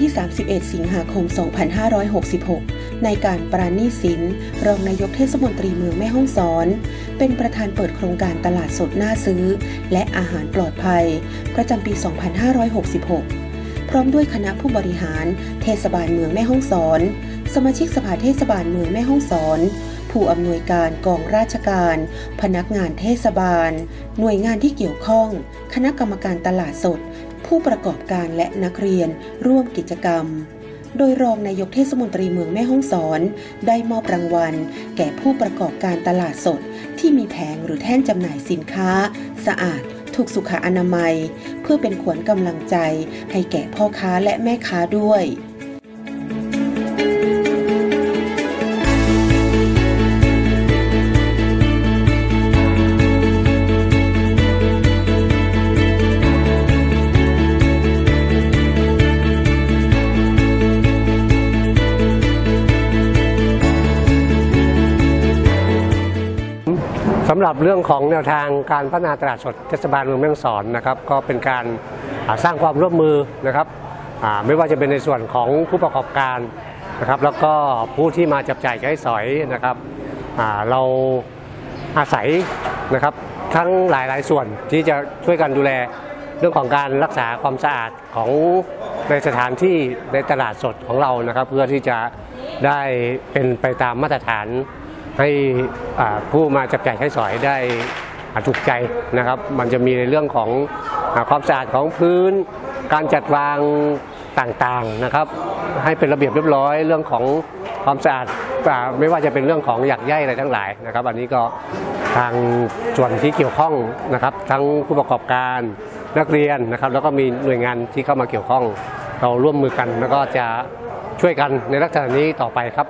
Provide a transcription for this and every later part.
ที่ 31 สิงหาคม 2566 ในการปราณีสินรองนายกเทศมนตรีเมืองแม่ฮ่องสอนเป็นประธานเปิดโครงการตลาดสดน่าซื้อและอาหารปลอดภัยประจำปี 2566 พร้อมด้วยคณะผู้บริหารเทศบาลเมืองแม่ฮ่องสอนสมาชิกสภาเทศบาลเมืองแม่ฮ่องสอนผู้อำนวยการกองราชการพนักงานเทศบาลหน่วยงานที่เกี่ยวข้องคณะกรรมการตลาดสดผู้ประกอบการและนักเรียนร่วมกิจกรรมโดยรองนายกเทศมนตรีเมืองแม่ฮ่องสอนได้มอบรางวัลแก่ผู้ประกอบการตลาดสดที่มีแผงหรือแท่นจำหน่ายสินค้าสะอาดถูกสุขอนามัยเพื่อเป็นขวัญกำลังใจให้แก่พ่อค้าและแม่ค้าด้วยสำหรับเรื่องของแนวทางการพัฒนาตลาดสดเทศบาลเมืองแม่ฮ่องสอนนะครับก็เป็นการสร้างความร่วมมือนะครับไม่ว่าจะเป็นในส่วนของผู้ประกอบการนะครับแล้วก็ผู้ที่มาจับจ่ายใช้สอยนะครับเราอาศัยนะครับทั้งหลายส่วนที่จะช่วยกันดูแลเรื่องของการรักษาความสะอาดของในสถานที่ในตลาดสดของเรานะครับเพื่อที่จะได้เป็นไปตามมาตรฐานให้ผู้มาจับจ่ายใช้สอยได้ถูกใจนะครับมันจะมีในเรื่องของความสะอาดของพื้นการจัดวางต่างๆนะครับให้เป็นระเบียบเรียบร้อยเรื่องของความสะอาดไม่ว่าจะเป็นเรื่องของหยักใยอะไรทั้งหลายนะครับอันนี้ก็ทางส่วนที่เกี่ยวข้องนะครับทั้งผู้ประกอบการนักเรียนนะครับแล้วก็มีหน่วยงานที่เข้ามาเกี่ยวข้องเราร่วมมือกันแล้วก็จะช่วยกันในลักษณะนี้ต่อไปครับ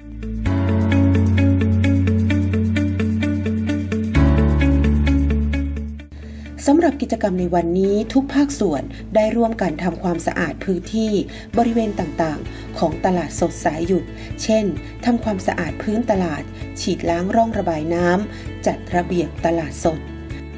สำหรับกิจกรรมในวันนี้ทุกภาคส่วนได้ร่วมกันทำความสะอาดพื้นที่บริเวณต่างๆของตลาดสดสายหยุดเช่นทำความสะอาดพื้นตลาดฉีดล้างร่องระบายน้ำจัดระเบียบตลาดสด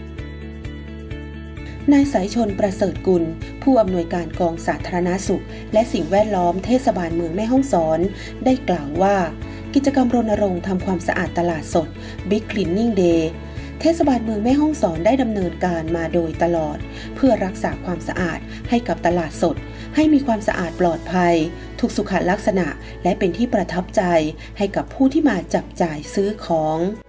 นายสายชนประเสริฐกุลผู้อำนวยการกองสาธารณสุขและสิ่งแวดล้อมเทศบาลเมืองแม่ฮ่องสอนได้กล่าวว่ากิจกรรมรณรงค์ทำความสะอาดตลาดสด Big Cleaning Dayเทศบาลเมืองแม่ฮ่องสอนได้ดำเนินการมาโดยตลอดเพื่อรักษาความสะอาดให้กับตลาดสดให้มีความสะอาดปลอดภัยถูกสุขลักษณะและเป็นที่ประทับใจให้กับผู้ที่มาจับจ่ายซื้อของ